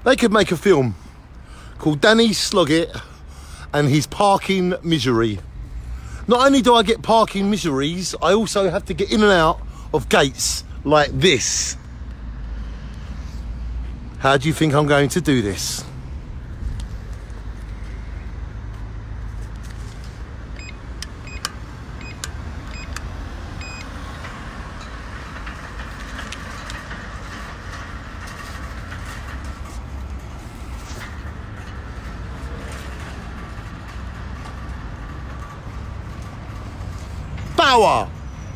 They could make a film called Danny Sloggett and his parking misery. Not only do I get parking miseries, I also have to get in and out of gates like this. How do you think I'm going to do this? Power!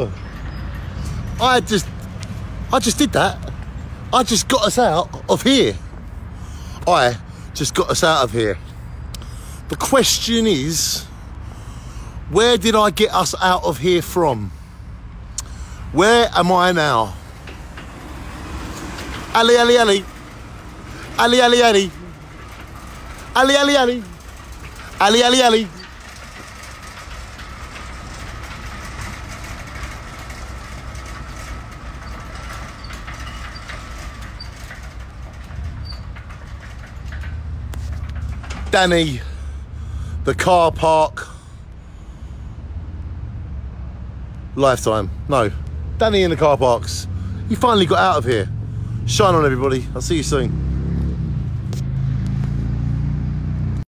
I just did that. I just got us out of here. I just got us out of here. The question is, where did I get us out of here from? Where am I now? Ali, Ali, Ali. Ali, Ali, Ali. Ali, Ali, Ali. Ali, Ali, Ali. Danny, the car park, lifetime. No, Danny in the car parks. He finally got out of here. Shine on, everybody. I'll see you soon.